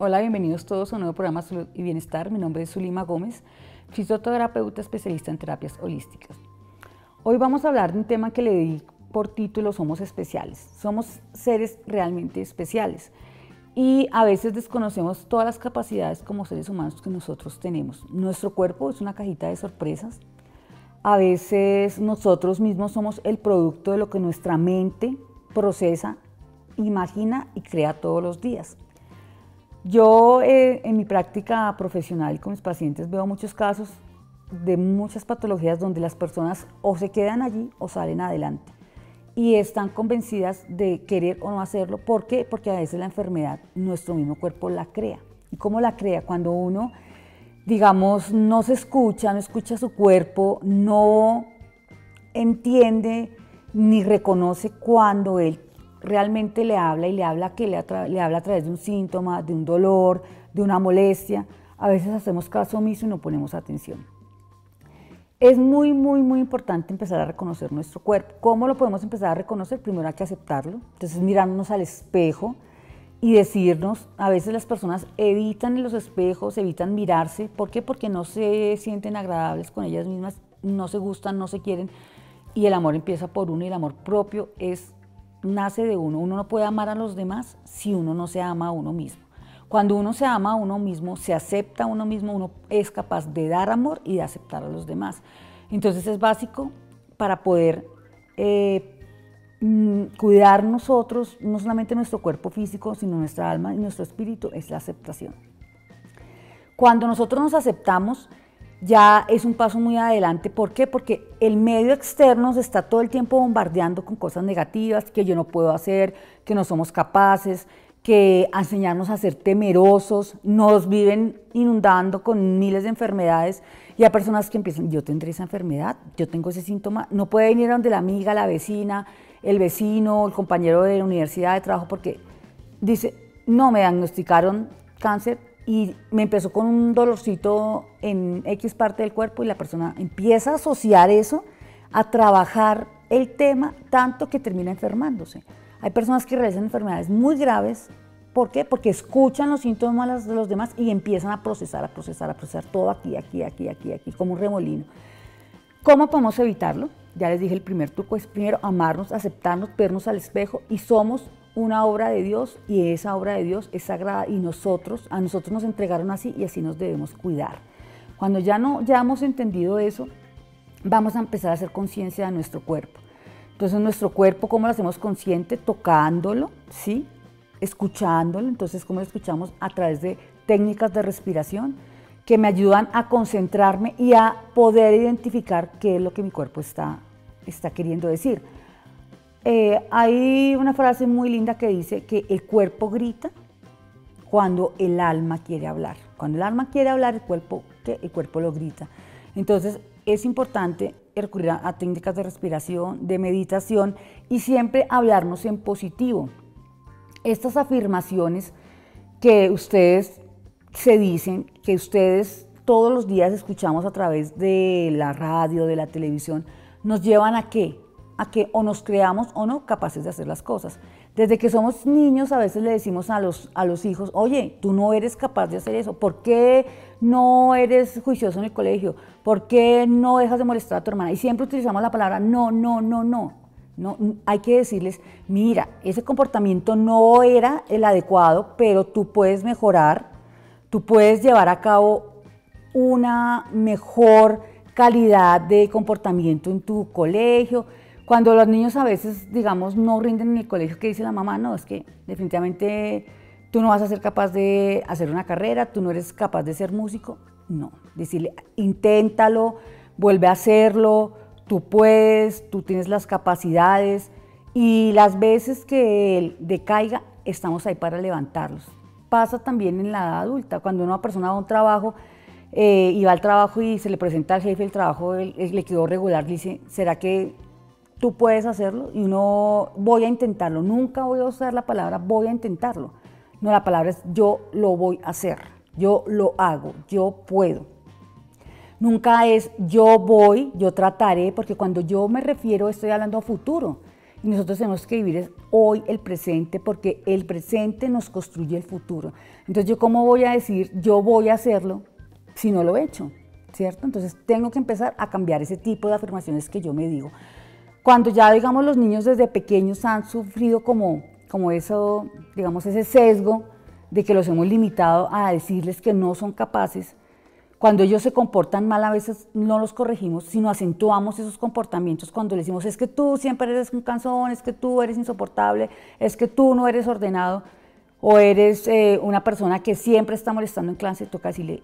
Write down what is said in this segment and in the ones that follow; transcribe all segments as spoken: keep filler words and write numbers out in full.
Hola, bienvenidos todos a un nuevo programa Salud y Bienestar. Mi nombre es Zulima Gómez, fisioterapeuta especialista en terapias holísticas. Hoy vamos a hablar de un tema que le di por título Somos especiales. Somos seres realmente especiales y a veces desconocemos todas las capacidades como seres humanos que nosotros tenemos. Nuestro cuerpo es una cajita de sorpresas. A veces nosotros mismos somos el producto de lo que nuestra mente procesa, imagina y crea todos los días. Yo eh, en mi práctica profesional con mis pacientes veo muchos casos de muchas patologías donde las personas o se quedan allí o salen adelante y están convencidas de querer o no hacerlo. ¿Por qué? Porque a veces la enfermedad nuestro mismo cuerpo la crea. ¿Y cómo la crea? Cuando uno, digamos, no se escucha, no escucha su cuerpo, no entiende ni reconoce cuando él realmente le habla y le habla que le, le habla a través de un síntoma, de un dolor, de una molestia. A veces hacemos caso omiso y no ponemos atención. Es muy, muy, muy importante empezar a reconocer nuestro cuerpo. ¿Cómo lo podemos empezar a reconocer? Primero hay que aceptarlo. Entonces mirarnos al espejo y decirnos, a veces las personas evitan los espejos, evitan mirarse. ¿Por qué? Porque no se sienten agradables con ellas mismas, no se gustan, no se quieren. Y el amor empieza por uno y el amor propio es nace de uno. Uno no puede amar a los demás si uno no se ama a uno mismo. Cuando uno se ama a uno mismo, se acepta a uno mismo, uno es capaz de dar amor y de aceptar a los demás. Entonces es básico para poder eh, cuidar nosotros, no solamente nuestro cuerpo físico, sino nuestra alma y nuestro espíritu, es la aceptación. Cuando nosotros nos aceptamos, ya es un paso muy adelante. ¿Por qué? Porque el medio externo se está todo el tiempo bombardeando con cosas negativas, que yo no puedo hacer, que no somos capaces, que a enseñarnos a ser temerosos, nos viven inundando con miles de enfermedades y hay personas que empiezan, yo tendré esa enfermedad, yo tengo ese síntoma, no puede venir a donde la amiga, la vecina, el vecino, el compañero de la universidad de trabajo, porque dice, no, me diagnosticaron cáncer, y me empezó con un dolorcito en X parte del cuerpo y la persona empieza a asociar eso, a trabajar el tema tanto que termina enfermándose. Hay personas que realizan enfermedades muy graves. ¿Por qué? Porque escuchan los síntomas de los demás y empiezan a procesar, a procesar, a procesar todo aquí, aquí, aquí, aquí, aquí, como un remolino. ¿Cómo podemos evitarlo? Ya les dije, el primer truco es primero amarnos, aceptarnos, vernos al espejo y somos una obra de Dios y esa obra de Dios es sagrada y nosotros, a nosotros nos entregaron así y así nos debemos cuidar. Cuando ya, no, ya hemos entendido eso, vamos a empezar a hacer conciencia de nuestro cuerpo. Entonces nuestro cuerpo, ¿cómo lo hacemos consciente? Tocándolo, ¿sí? Escuchándolo. Entonces, ¿cómo lo escuchamos? A través de técnicas de respiración que me ayudan a concentrarme y a poder identificar qué es lo que mi cuerpo está, está queriendo decir. Eh, hay una frase muy linda que dice que el cuerpo grita cuando el alma quiere hablar. Cuando el alma quiere hablar, el cuerpo, el cuerpo lo grita. Entonces es importante recurrir a, a técnicas de respiración, de meditación y siempre hablarnos en positivo. Estas afirmaciones que ustedes se dicen, que ustedes todos los días escuchamos a través de la radio, de la televisión, nos llevan a ¿qué? A que o nos creamos o no capaces de hacer las cosas. Desde que somos niños a veces le decimos a los, a los hijos, oye, tú no eres capaz de hacer eso, ¿por qué no eres juicioso en el colegio? ¿Por qué no dejas de molestar a tu hermana? Y siempre utilizamos la palabra no, no, no, no. No, hay que decirles, mira, ese comportamiento no era el adecuado, pero tú puedes mejorar, tú puedes llevar a cabo una mejor calidad de comportamiento en tu colegio. Cuando los niños a veces, digamos, no rinden en el colegio, ¿qué dice la mamá? No, es que definitivamente tú no vas a ser capaz de hacer una carrera, tú no eres capaz de ser músico. No, decirle, inténtalo, vuelve a hacerlo, tú puedes, tú tienes las capacidades y las veces que él decaiga, estamos ahí para levantarlos. Pasa también en la edad adulta, cuando una persona va a un trabajo eh, y va al trabajo y se le presenta al jefe el trabajo, él, él le quedó regular, le dice, ¿será que tú puedes hacerlo? Y uno, voy a intentarlo, nunca voy a usar la palabra voy a intentarlo, no, la palabra es yo lo voy a hacer, yo lo hago, yo puedo. Nunca es yo voy, yo trataré, porque cuando yo me refiero estoy hablando a futuro. y nosotros tenemos que vivir hoy el presente, porque el presente nos construye el futuro. Entonces, ¿yo cómo voy a decir, yo voy a hacerlo si no lo he hecho? ¿Cierto? Entonces, tengo que empezar a cambiar ese tipo de afirmaciones que yo me digo. Cuando ya, digamos, los niños desde pequeños han sufrido como, como eso, digamos, ese sesgo de que los hemos limitado a decirles que no son capaces, cuando ellos se comportan mal, a veces no los corregimos, sino acentuamos esos comportamientos cuando les decimos, es que tú siempre eres un cansón, es que tú eres insoportable, es que tú no eres ordenado, o eres eh, una persona que siempre está molestando en clase. Toca decirle,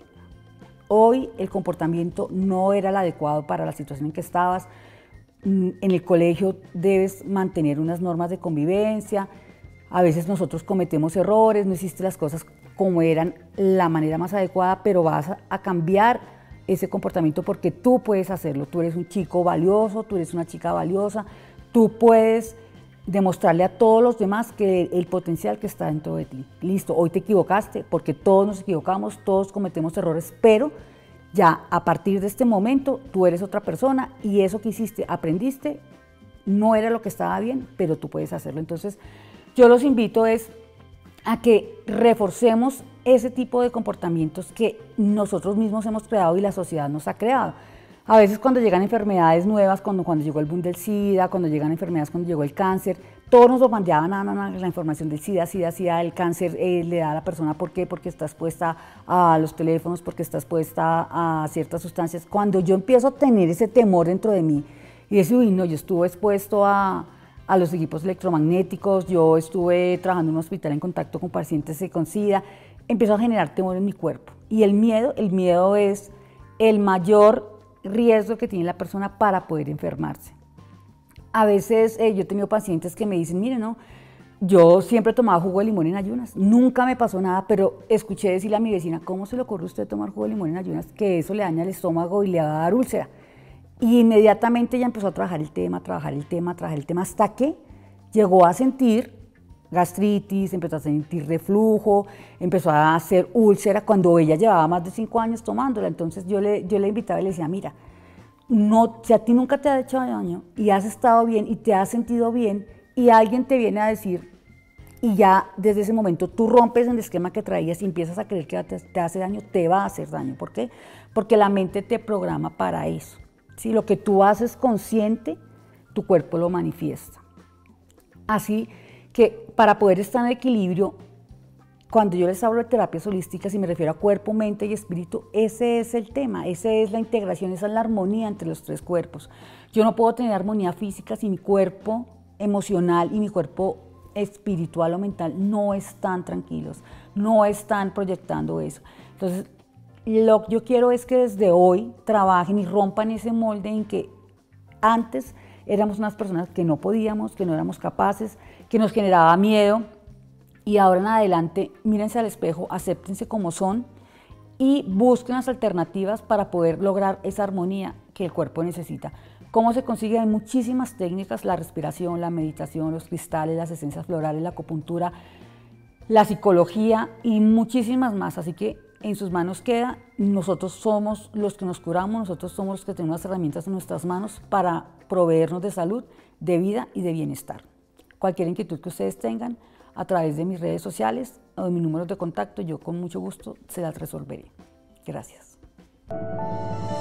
hoy el comportamiento no era el adecuado para la situación en que estabas. En el colegio debes mantener unas normas de convivencia. A veces nosotros cometemos errores, no hiciste las cosas como eran la manera más adecuada, pero vas a, a cambiar ese comportamiento porque tú puedes hacerlo. Tú eres un chico valioso, tú eres una chica valiosa, tú puedes demostrarle a todos los demás que el potencial que está dentro de ti. Listo, hoy te equivocaste, porque todos nos equivocamos, todos cometemos errores, pero ya a partir de este momento tú eres otra persona y eso que hiciste, aprendiste, no era lo que estaba bien, pero tú puedes hacerlo. Entonces, yo los invito es a que reforcemos ese tipo de comportamientos que nosotros mismos hemos creado y la sociedad nos ha creado. A veces cuando llegan enfermedades nuevas, cuando, cuando llegó el boom del SIDA, cuando llegan enfermedades, cuando llegó el cáncer, todos nos bombardeaban a, a, a la información del SIDA, SIDA, SIDA, el cáncer eh, le da a la persona. ¿Por qué? Porque está expuesta a los teléfonos, porque está expuesta a ciertas sustancias. Cuando yo empiezo a tener ese temor dentro de mí y decir, uy, no, yo estuve expuesto a, a los equipos electromagnéticos, yo estuve trabajando en un hospital en contacto con pacientes con SIDA, empiezo a generar temor en mi cuerpo. Y el miedo, el miedo es el mayor riesgo que tiene la persona para poder enfermarse. A veces eh, yo he tenido pacientes que me dicen, mire, no, yo siempre tomaba jugo de limón en ayunas, nunca me pasó nada, pero escuché decirle a mi vecina, ¿cómo se le ocurre a usted tomar jugo de limón en ayunas? Que eso le daña el estómago y le va a dar úlcera. Y inmediatamente ella empezó a trabajar el tema, a trabajar el tema, a trabajar el tema, hasta que llegó a sentir gastritis, empezó a sentir reflujo, empezó a hacer úlcera cuando ella llevaba más de cinco años tomándola. Entonces yo le, yo le invitaba y le decía, mira, no, si a ti nunca te ha hecho daño y has estado bien y te has sentido bien y alguien te viene a decir y ya desde ese momento tú rompes el esquema que traías y empiezas a creer que te, te hace daño, te va a hacer daño. ¿Por qué? Porque la mente te programa para eso. Si lo que tú haces consciente, tu cuerpo lo manifiesta. Así que para poder estar en equilibrio, cuando yo les hablo de terapias holísticas y me refiero a cuerpo, mente y espíritu, ese es el tema, esa es la integración, esa es la armonía entre los tres cuerpos. Yo no puedo tener armonía física si mi cuerpo emocional y mi cuerpo espiritual o mental no están tranquilos, no están proyectando eso. Entonces, lo que yo quiero es que desde hoy trabajen y rompan ese molde en que antes éramos unas personas que no podíamos, que no éramos capaces, que nos generaba miedo, y ahora en adelante mírense al espejo, acéptense como son y busquen las alternativas para poder lograr esa armonía que el cuerpo necesita. ¿Cómo se consigue? Hay muchísimas técnicas, la respiración, la meditación, los cristales, las esencias florales, la acupuntura, la psicología y muchísimas más. Así que en sus manos queda, nosotros somos los que nos curamos, nosotros somos los que tenemos las herramientas en nuestras manos para proveernos de salud, de vida y de bienestar. Cualquier inquietud que ustedes tengan, a través de mis redes sociales o de mis números de contacto, yo con mucho gusto se las resolveré. Gracias.